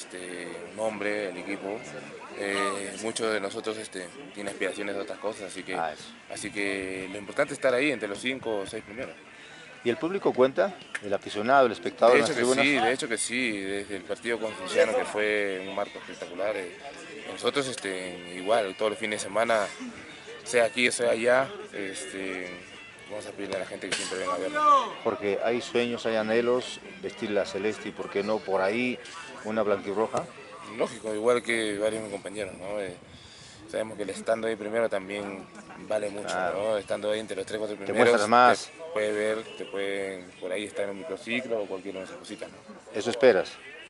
nombre, el equipo. Muchos de nosotros tienen aspiraciones de otras cosas, Eso. así que lo importante es estar ahí entre los 5 o 6 primeros. ¿Y el público cuenta? ¿El aficionado, el espectador en las tribunas? De hecho que sí, desde el partido con Cienciano que fue un marco espectacular. Nosotros igual, todos los fines de semana, sea aquí o sea allá, vamos a pedirle a la gente que siempre venga a vernos. Porque hay sueños, hay anhelos, vestir la celeste y por qué no por ahí una blanquirroja. Lógico, igual que varios de mis compañeros, ¿no? Sabemos que el estando ahí primero también vale mucho, Claro, ¿no? Estando ahí entre los 3 4 te muestras primeros, más, te pueden por ahí estar en un microciclo o cualquier otra cosita, ¿no? eso esperas.